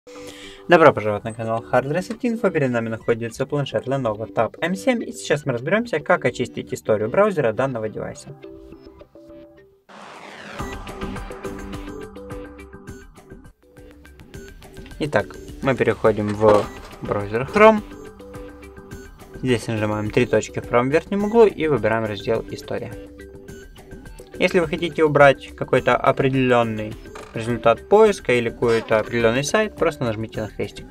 Добро пожаловать на канал Hard Reset Info. Перед нами находится планшет Lenovo Tab M7, и сейчас мы разберемся, как очистить историю браузера данного девайса. Итак, мы переходим в браузер Chrome. Здесь нажимаем три точки в правом верхнем углу и выбираем раздел «История». Если вы хотите убрать какой-то определенный результат поиска или какой-то определенный сайт, просто нажмите на крестик.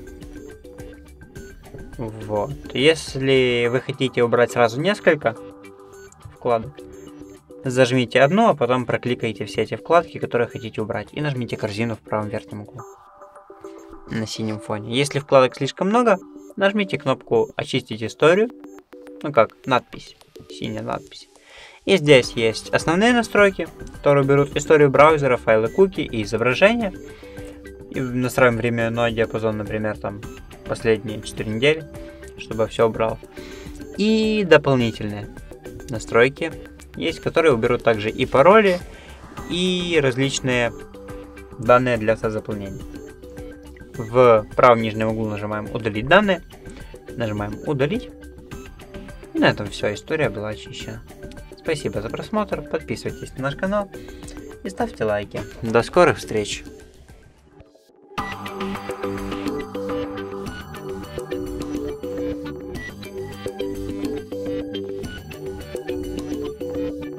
Вот. Если вы хотите убрать сразу несколько вкладок, зажмите одну, а потом прокликайте все эти вкладки, которые хотите убрать, и нажмите корзину в правом верхнем углу на синем фоне. Если вкладок слишком много, нажмите кнопку «Очистить историю», ну как надпись, синяя надпись. И здесь есть основные настройки, которые берут историю браузера, файлы куки и изображения. И настраиваем временной диапазон, например, там последние 4 недели, чтобы все убрал. И дополнительные настройки есть, которые уберут также и пароли, и различные данные для автозаполнения. В правом нижнем углу нажимаем «Удалить данные», нажимаем «Удалить». И на этом все, история была очищена. Спасибо за просмотр, подписывайтесь на наш канал и ставьте лайки. До скорых встреч!